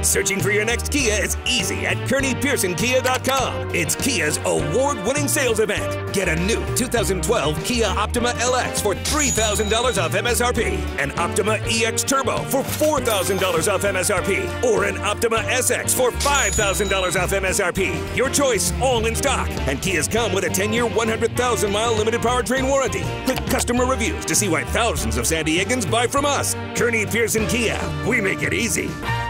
Searching for your next Kia is easy at KearneyPearsonKia.com. It's Kia's award-winning sales event. Get a new 2012 Kia Optima LX for $3,000 off MSRP, an Optima EX Turbo for $4,000 off MSRP, or an Optima SX for $5,000 off MSRP. Your choice, all in stock. And Kias come with a 10-year, 100,000-mile limited powertrain warranty. Click customer reviews to see why thousands of San Diegans buy from us. Kearney Pearson Kia. We make it easy.